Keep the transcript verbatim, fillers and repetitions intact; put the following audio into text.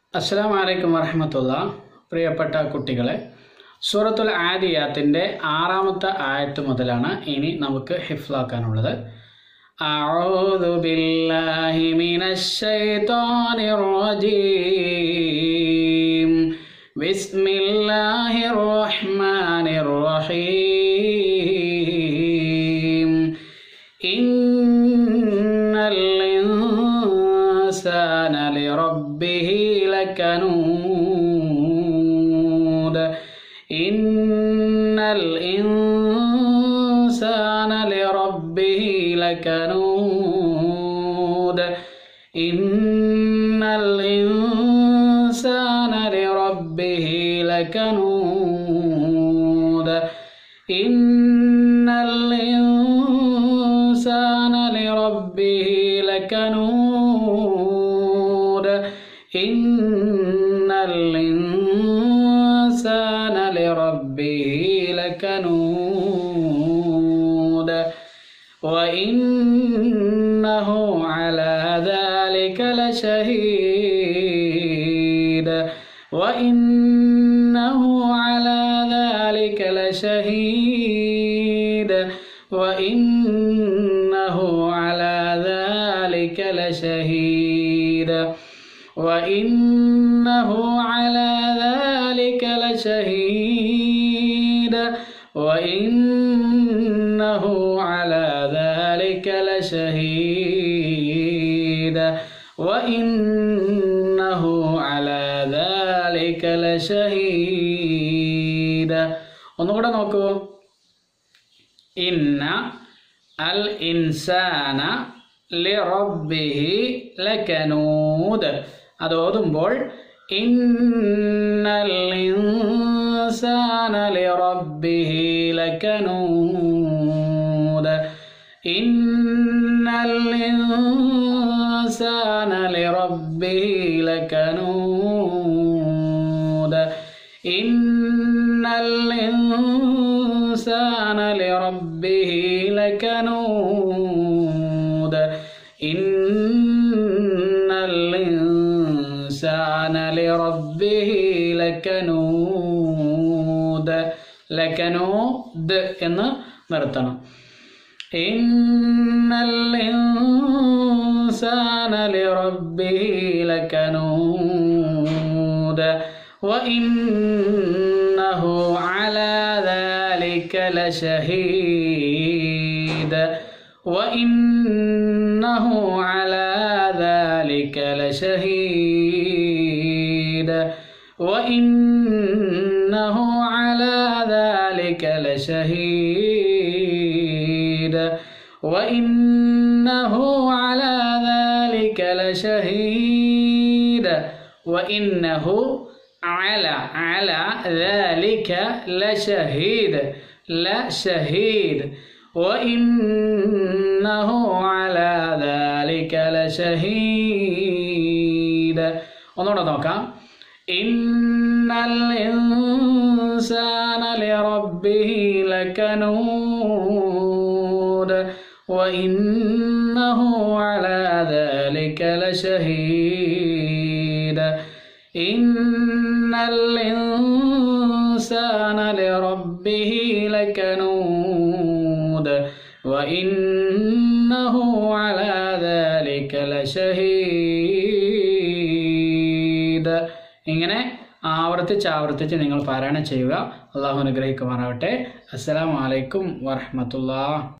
അസ്സലാമു അലൈക്കും വറഹ്മത്തുള്ളാഹി. പ്രിയപ്പെട്ട കുട്ടികളെ, സൂറത്തുൽ ആദിയാത്തിൻ്റെ ആറാമത്തെ ആയത്ത് മുതലാണ് ഇനി നമുക്ക് ഹിഫ്ലാക്കാനുള്ളത്. അഊദു ബില്ലാഹി മിനശ് ശൈത്വാനിർ റജീം. ബിസ്മില്ലാഹിർ റഹ്മാനിർ റഹീം. ഇന്നൽ ഇൻസാന ലിറബ്ബിഹി ലകനൂദ്. ഇന്നൽ ഇൻസാന ലിറബ്ബിഹി ലകനൂദ്. ഇന്നൽ ഇൻസാന ലിറബ്ബിഹി ലകനൂദ്. ഇന്നൽ ഇൻസാന ലിറബ്ബിഹി ലകനൂദ്. ഇന്നൽ ഇൻസാന ലിറബ്ബിഹി ലകനൂദ്. വഇന്നഹു അലാ ദാലിക ലശഹീദ്. വഇന്നഹു അലാ ദാലിക ലശഹീദ്. വഇന്നഹു അലാ ദാലിക ലശഹീദ്. وإنه على ذلك لشهيد. وإنه على ذلك لشهيد. وإنه على ذلك لشهيد. ഒന്നുകൂടെ നോക്കൂ. ഇന്ന അൽ ഇൻസാന ലിറബ്ബിഹി ലകനൂദ്. അത് ഓതുമ്പോൾ ഇന്നൽ ഇൻസാന ലിറബ്ബിഹി ലകനൂദ്. ഇന്നൽ ഇൻസാന ലിറബ്ബിഹി ലകനൂദ്. ഇന്നൽ ഇൻസാന ലിറബ്ബിഹി ലകനൂദ്. ഇന്നൽ ഇൻസാന ലിറബ്ബിഹി ലകനൂദ്. ലകനൂദ് എന്ന് നിർത്തണം. ഇന്നൽ ഇൻസാന ലിറബ്ബിഹി ലകനൂദ്. വഇന്നഹു അലാ ദാലിക ലശഹീദ്. വഇന്നഹു അലാ ذلك لشهيد. وإنه على ذلك لشهيد. وإنه على ذلك لشهيد. وإنه على على ذلك لشهيد. لشهيد. وإنه على ذلك لشهيد. ഒന്നുകൂടെ നോക്കാം. ഇന്നൽ ഇൻസാന ലിറബ്ബിഹി ലകനൂദ്. വഇന്നഹു അലാ ദാലിക ലശഹീദ്. ഇന്നൽ ഇൻസാന ലിറബ്ബിഹി ലകനൂദ്. വഇന്നഹു അലാ ദാലിക ലശഹീദ്. ഇങ്ങനെ ആവർത്തിച്ച് ആവർത്തിച്ച് നിങ്ങൾ പാരായണം ചെയ്യുക. അള്ളാഹു അനുഗ്രഹിക്കുമാറാവട്ടെ. അസ്സലാമു അലൈക്കും വറഹ്മത്തുള്ളാഹി.